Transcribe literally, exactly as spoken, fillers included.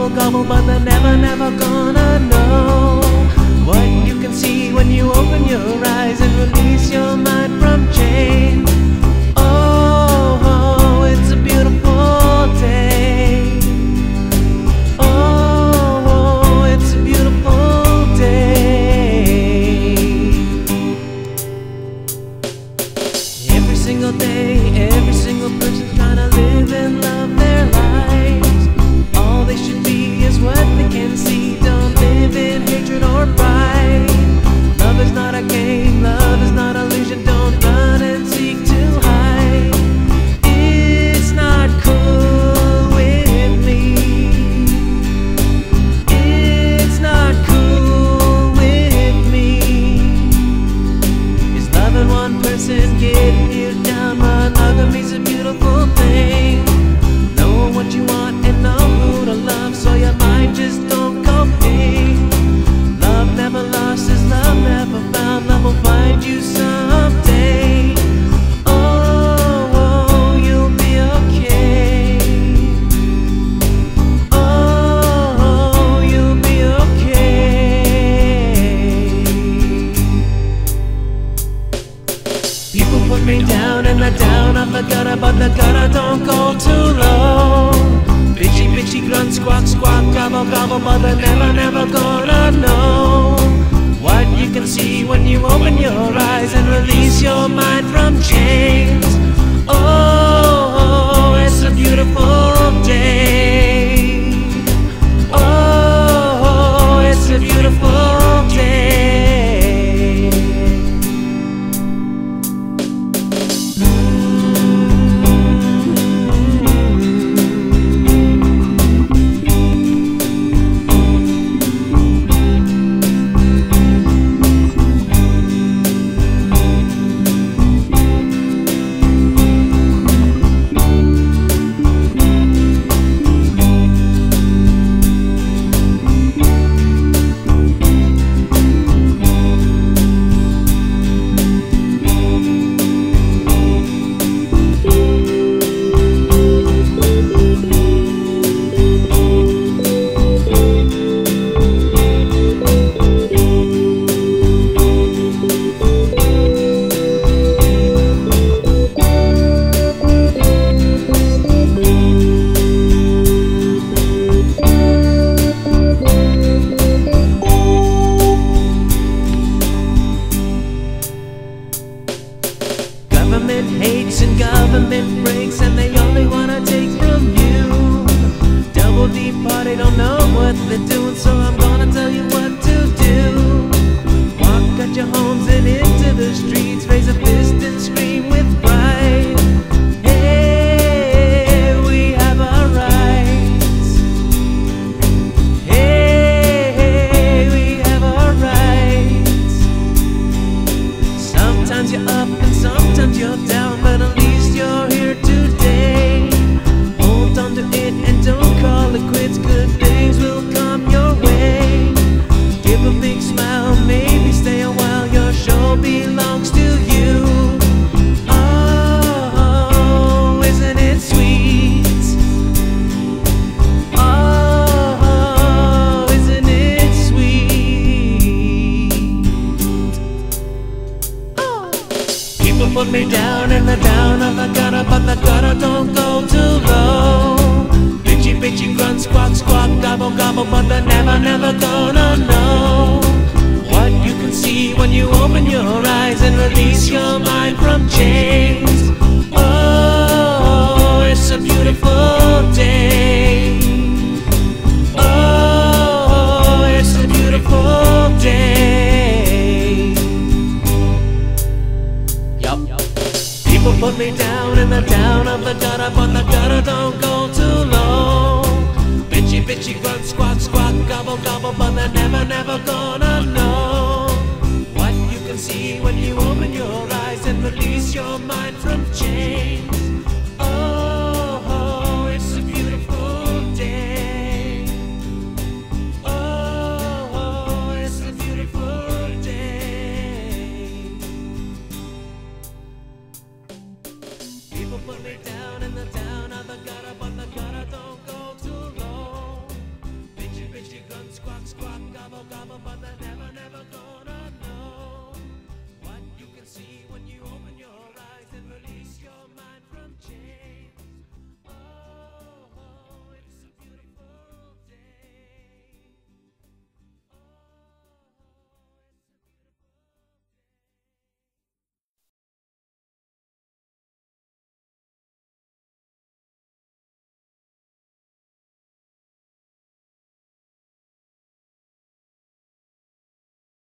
gobble, gobble, but they're never, never gonna know what you can see when you open your eyes and release your mind from chains. Oh, oh, it's a beautiful day. Oh, oh, it's a beautiful day. Every single day, every single person's trying to live and love their lives. All they should be is what they can see. Don't live in hatred or pride. Love is not a game, love is not an illusion. Don't run and seek to hide. It's not cool with me. It's not cool with me. Is loving one person getting you down? Monogamy's a beautiful thing. Know what you want and know who to love, so your mind just don't go ping. Love never lost is love never found. Love will find you someday. Oh, oh, you'll be okay. Oh, oh, you'll be okay. People put me down and the down of the gutter, but the gutter don't go too low. Bitchy, bitchy, grunt, squawk, squawk, gobble, gobble, but they're never, never gonna know what you can see when you open your eyes and release your mind from chains. Oh, oh, it's a beautiful day. Oh, oh, it's a beautiful day. Government hates and government breaks, and they only wanna take from you. Double deep party, don't know what they're doing, so I'm gonna tell you what to do. Walk out your homes and into the streets, raise a fist and scream with pride. Hey, we have our rights. Hey, hey, we have our rights. Sometimes you're up and sometimes you're down, but at least you're here today. Hold on to it and don't call it quits. Good things will come your way. Give a big smile, maybe stay a while. Your show belongs to you. Oh, isn't it sweet? Oh, isn't it sweet? Oh. People put me down in the down of the gutter, but the gutter don't go too low. Bitchy, bitchy, grunt, squawk, squawk, gobble, gobble, but they're never, never gonna know what you can see when you open your eyes and release your mind from chains. Oh, it's a beautiful day. Oh, it's a beautiful day. Yup. People put me down in the down of the gutter, but the gutter don't go too low. Bitchy, bitchy, grunt, squawk, squawk, gobble, gobble, but they're never, never gonna know what you can see when you open your eyes and release your mind from chains. Oh, oh, it's a beautiful day. Oh, oh, it's a beautiful day. People put me down in the down of the gutter, but the gutter don't go too low. gobble, but the